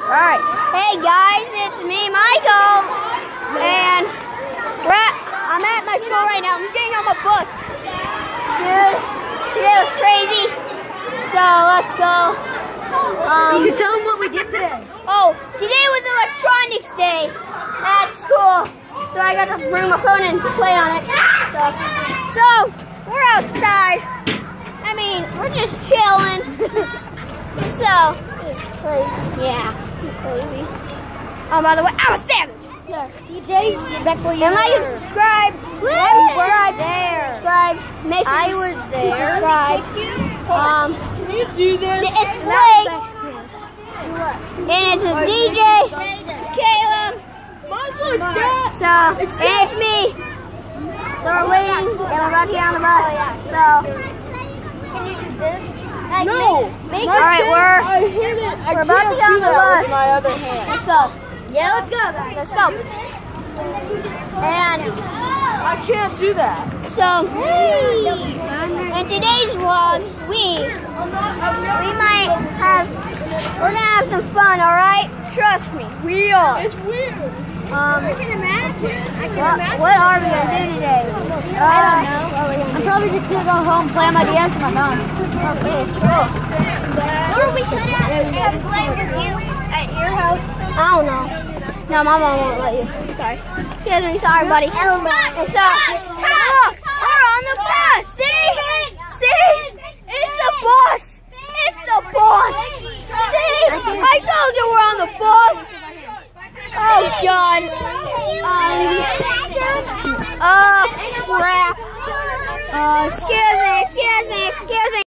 Alright. Hey guys, it's me, Michael, and I'm at my school right now. I'm getting on my bus. Dude, today was crazy, so let's go. You should tell them what we did today. Oh, today was electronics day at school, so I got to bring my phone and play on it. So we're outside. I mean, we're just chilling. So, it's crazy. Yeah, crazy. Oh, by the way, I'm a savage. DJ, get back where you and like and subscribe. Subscribe. Make sure I was to there. subscribe. Can you do this? It's Blake. And it's a DJ, Caleb. So, and it's me. So we're waiting, and we're about to get on the bus. So, Can you do this? No! Alright, we're about to get on the bus. My other hand. Let's go. Yeah, let's go, guys. Let's go. And I can't do that. so, in today's vlog, we're gonna have some fun, alright? Trust me. We are. It's weird. I can imagine. What are we gonna do today? I don't know. I'm probably just gonna go home and play on my DS and my phone. Okay, cool. Or we could have play with you at your house. I don't know. No, my mom won't let you. Sorry. Excuse me, sorry, buddy. And so, look, we're on the bus. See? It's the bus. It's the bus. See? I told you we're on the bus. Oh God. Crap. Excuse me.